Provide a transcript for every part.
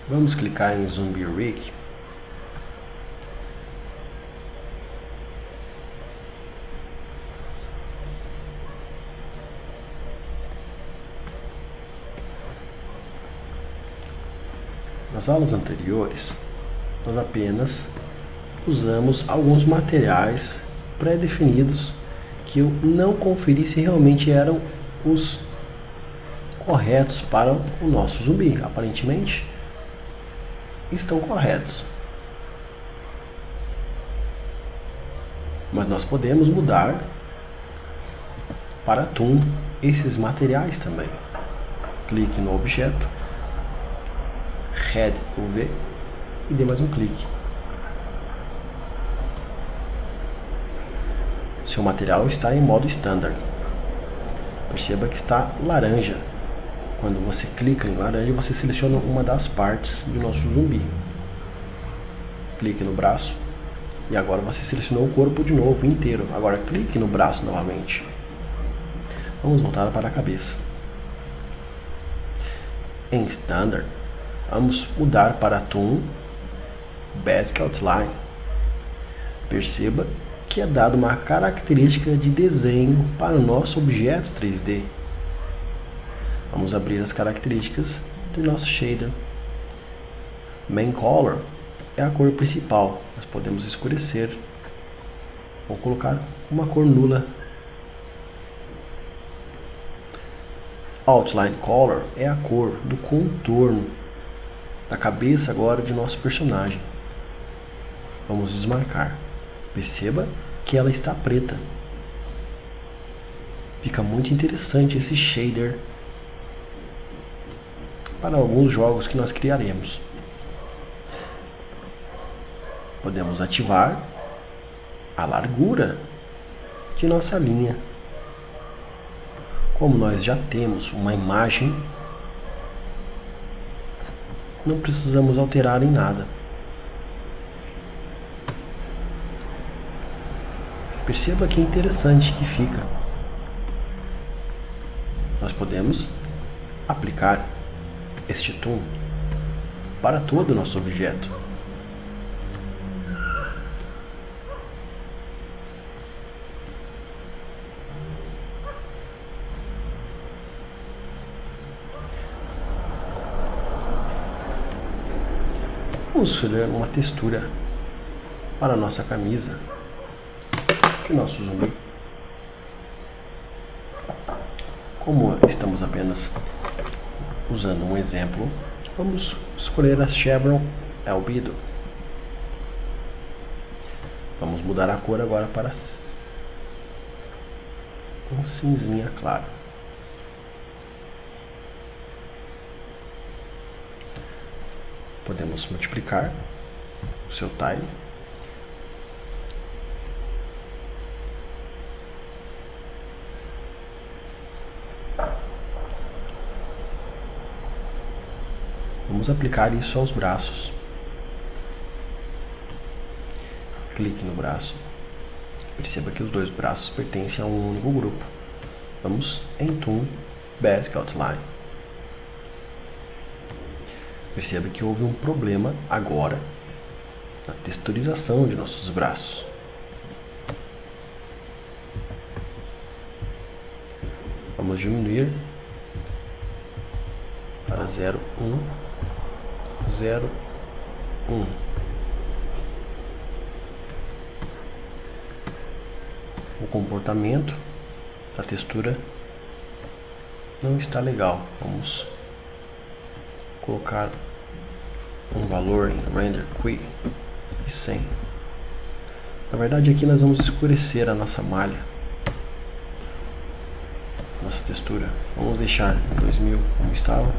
Vamos clicar em Zombie Rig. Nas aulas anteriores, nós apenas usamos alguns materiais pré-definidos que eu não conferi se realmente eram os corretos para o nosso zumbi. Aparentemente estão corretos, mas nós podemos mudar para Toon esses materiais também. Clique no objeto, Red UV e dê mais um clique. Seu material está em modo standard. Perceba que está laranja. Quando você clica em laranja, você seleciona uma das partes do nosso zumbi. Clique no braço e agora você selecionou o corpo de novo inteiro. Agora clique no braço novamente. Vamos voltar para a cabeça. Em standard, vamos mudar para Toon Basic Outline. Perceba que é dado uma característica de desenho para o nosso objeto 3D. Vamos abrir as características do nosso shader. Main Color é a cor principal. Nós podemos escurecer ou colocar uma cor nula. Outline Color é a cor do contorno da cabeça agora de nosso personagem. Vamos desmarcar. Perceba que ela está preta. Fica muito interessante esse shader para alguns jogos que nós criaremos. Podemos ativar a largura de nossa linha. Como nós já temos uma imagem, não precisamos alterar em nada. Perceba que interessante que fica. Nós podemos aplicar este Toon para todo o nosso objeto. Vamos fazer uma textura para a nossa camisa de nosso zumbi. Como estamos apenas usando um exemplo, vamos escolher a Chevron Albedo. Vamos mudar a cor agora para um cinzinha claro. Podemos multiplicar o seu tile. Vamos aplicar isso aos braços. Clique no braço. Perceba que os dois braços pertencem a um único grupo. Vamos em Toon Basic Outline. Perceba que houve um problema agora na texturização de nossos braços. Vamos diminuir para 0, 1, 0, 1. O comportamento da textura não está legal. Vamos colocar um valor em Render Quick e 100. Na verdade, aqui nós vamos escurecer a nossa malha, nossa textura. Vamos deixar em 2000 como estava.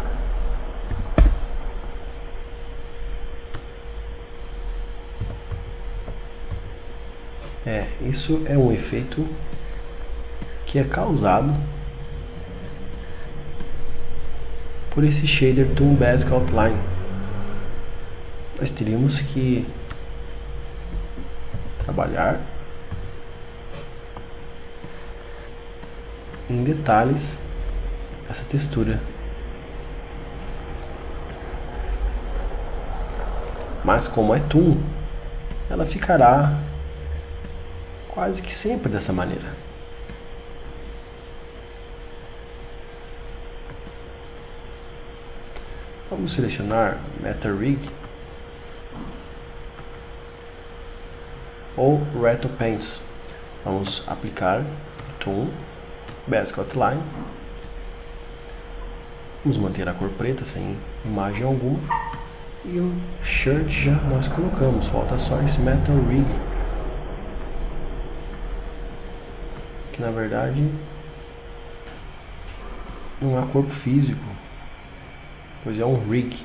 Isso é um efeito que é causado por esse shader Toon Basic Outline. Nós teríamos que trabalhar em detalhes essa textura. Mas como é Toon, ela ficará quase que sempre dessa maneira. Vamos selecionar Meta Rig ou Retro Paints. Vamos aplicar Toon, Basic Outline. Vamos manter a cor preta sem imagem alguma. E o Shirt já nós colocamos, falta só esse Metal Rig, que na verdade não é corpo físico, pois é um rig.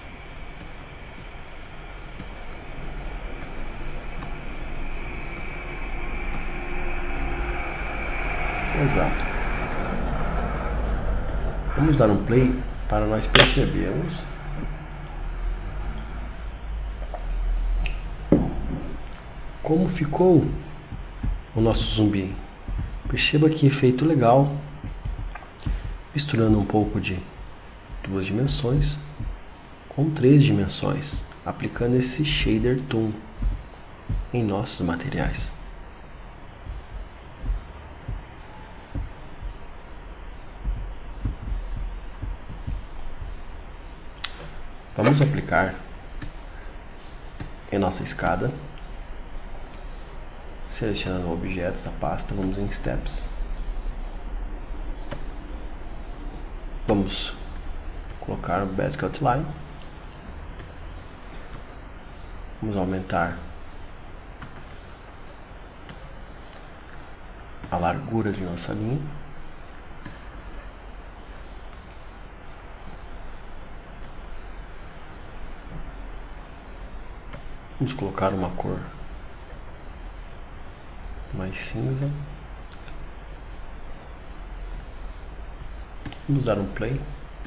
Exato. Vamos dar um play para nós percebermos como ficou o nosso zumbi. Perceba que efeito legal, misturando um pouco de 2 dimensões com 3 dimensões, aplicando esse shader tool em nossos materiais. Vamos aplicar em nossa escada, selecionando objetos da pasta, vamos em Steps. Vamos colocar o Basic Outline. Vamos aumentar a largura de nossa linha. Vamos colocar uma cor mais cinza. Vamos dar um play.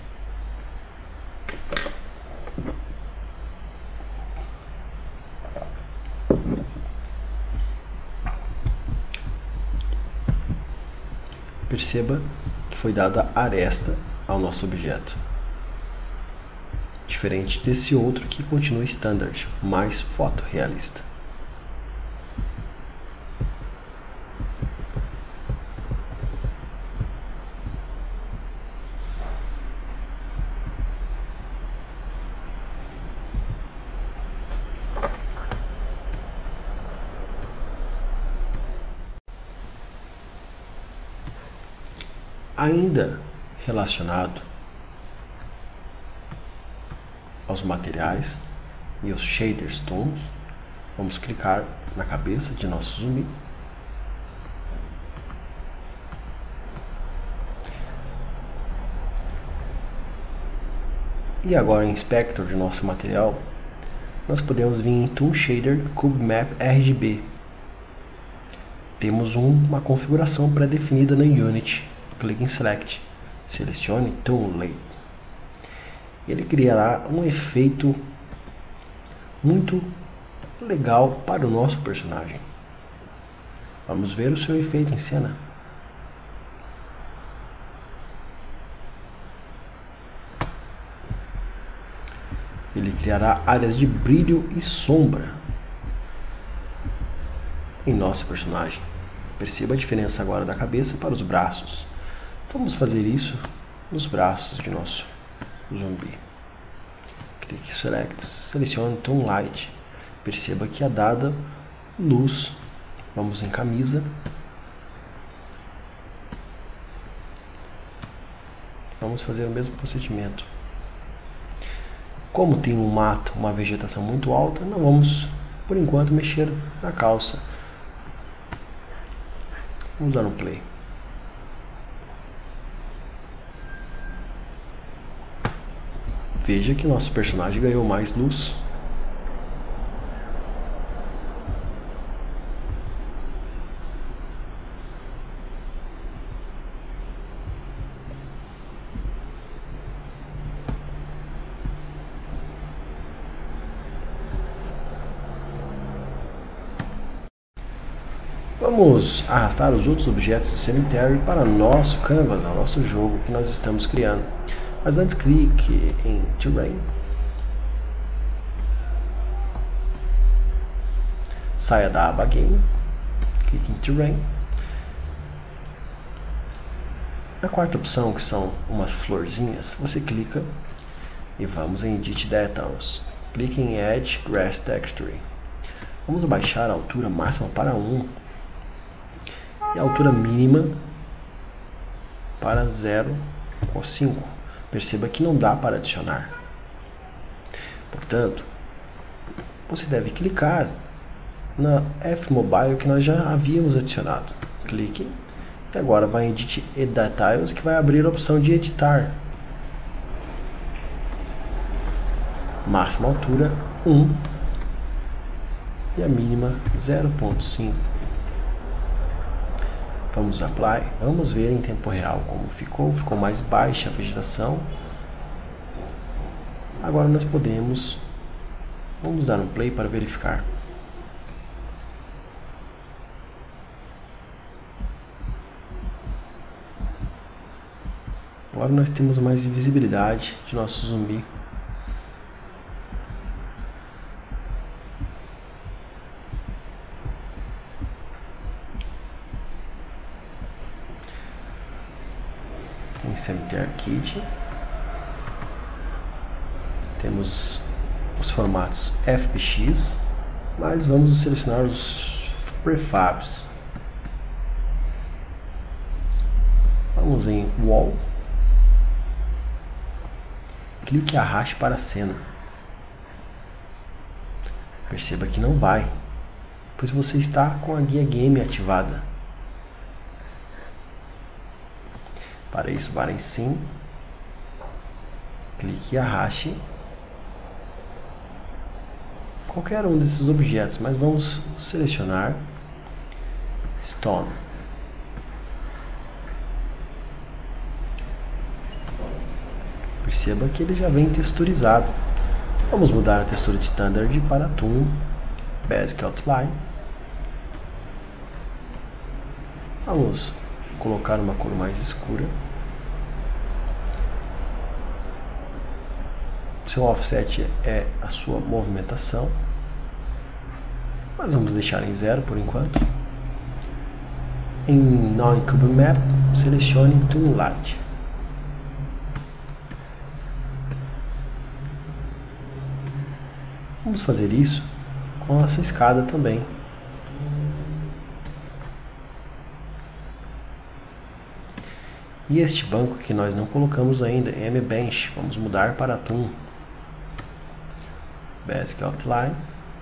Perceba que foi dada aresta ao nosso objeto, diferente desse outro que continua standard, mais fotorrealista. Ainda relacionado aos materiais e os shaders tons, vamos clicar na cabeça de nosso zumbi. E agora em Inspector de nosso material, nós podemos vir em Toon Shader Cube Map RGB. Temos uma configuração pré-definida no Unity. Clique em Select, selecione Toon Layer. Ele criará um efeito muito legal para o nosso personagem. Vamos ver o seu efeito em cena. Ele criará áreas de brilho e sombra em nosso personagem. Perceba a diferença agora da cabeça para os braços. Vamos fazer isso nos braços de nosso zumbi. Clique em Select, selecione Toon Light. Perceba que é dada luz. Vamos em camisa. Vamos fazer o mesmo procedimento. Como tem um mato, uma vegetação muito alta, não vamos, por enquanto, mexer na calça. Vamos dar um play. Veja que nosso personagem ganhou mais luz. Vamos arrastar os outros objetos do cemitério para nosso canvas, nosso jogo que nós estamos criando. Mas antes, clique em Terrain. saia da aba Game, clique em Terrain. Na quarta opção, que são umas florzinhas, você clica e vamos em Edit Details. Clique em Add Grass Texture. Vamos baixar a altura máxima para 1 e a altura mínima para 0,5. Perceba que não dá para adicionar. Portanto, você deve clicar na F-Mobile que nós já havíamos adicionado. Clique e agora vai em Edit Details, que vai abrir a opção de editar. Máxima altura 1 e a mínima 0,5. Vamos Apply, vamos ver em tempo real como ficou mais baixa a vegetação. Agora nós vamos dar um play para verificar. Agora nós temos mais visibilidade de nosso zumbi. Em Cemetery Kit temos os formatos FBX, mas vamos selecionar os prefabs. Vamos em Wall, clique e arraste para a cena. Perceba que não vai, pois você está com a guia Game ativada. Para isso, vá em Sim, clique e arraste qualquer um desses objetos, mas vamos selecionar Stone. Perceba que ele já vem texturizado. Vamos mudar a textura de Standard para Toon, Basic Outline. Vamos colocar uma cor mais escura. Seu offset é a sua movimentação, mas vamos deixar em 0 por enquanto. Em Non-Cube Map, selecione Toon Light. Vamos fazer isso com essa escada também. E este banco que nós não colocamos ainda, M-Bench, vamos mudar para Toon, Basic Outline.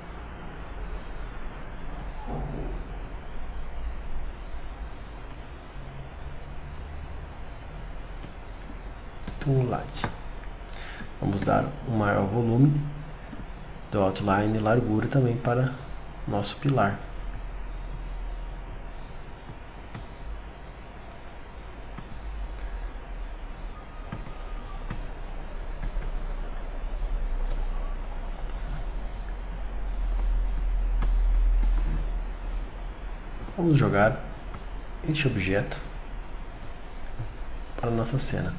Toon Light. Vamos dar um maior volume do outline e largura também para nosso pilar. Vamos jogar este objeto para a nossa cena.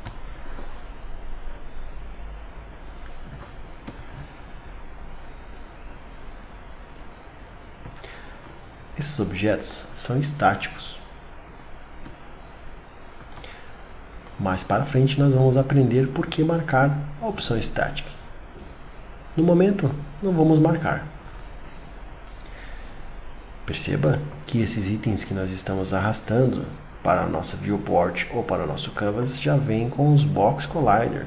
Esses objetos são estáticos. Mais para frente nós vamos aprender por que marcar a opção Static. No momento, não vamos marcar. Perceba que esses itens que nós estamos arrastando para a nossa viewport ou para o nosso canvas já vem com os Box Collider.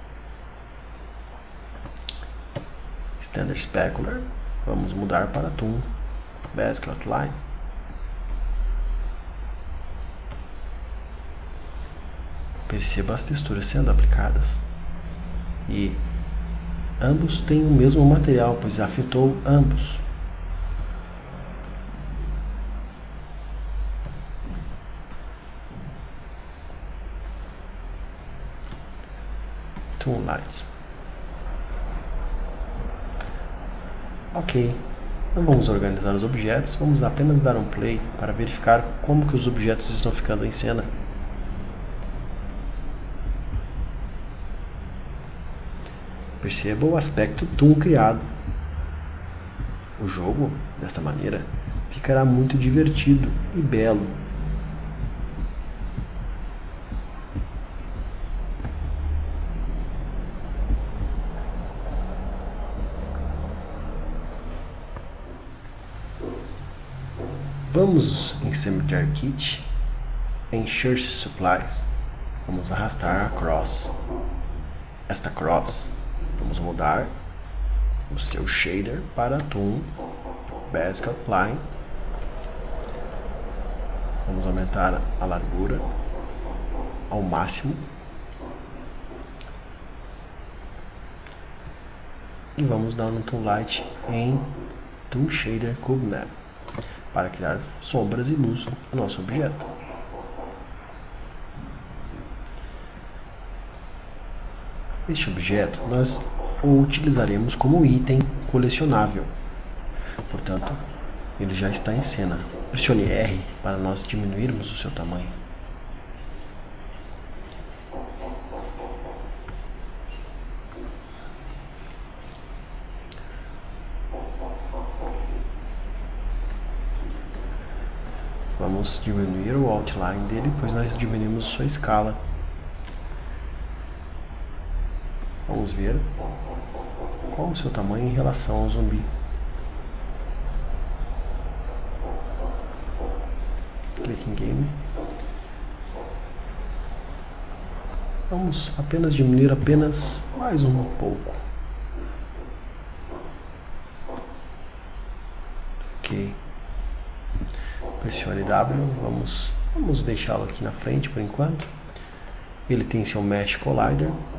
Standard Specular, vamos mudar para Toon, Basic Outline. Perceba as texturas sendo aplicadas. E ambos têm o mesmo material, pois afetou ambos. Toon Light. Ok, não vamos organizar os objetos, vamos apenas dar um play para verificar como que os objetos estão ficando em cena. Perceba o aspecto Toon criado. O jogo, desta maneira, ficará muito divertido e belo. Vamos em Cemetery Kit, em Church Supplies, vamos arrastar a cross. Esta cross, vamos mudar o seu shader para Toon Basic Outline. Vamos aumentar a largura ao máximo e vamos dar um Toon Light em Toon Shader Cube Map para criar sombras e luz no nosso objeto. Este objeto nós o utilizaremos como item colecionável, portanto ele já está em cena. Pressione R para nós diminuirmos o seu tamanho. Vamos diminuir o outline dele, pois nós diminuímos sua escala. Vamos ver qual o seu tamanho em relação ao zumbi. Clique em Game. Vamos apenas diminuir apenas mais um pouco. Ok. Pressione W, vamos deixá-lo aqui na frente por enquanto. Ele tem seu Mesh Collider.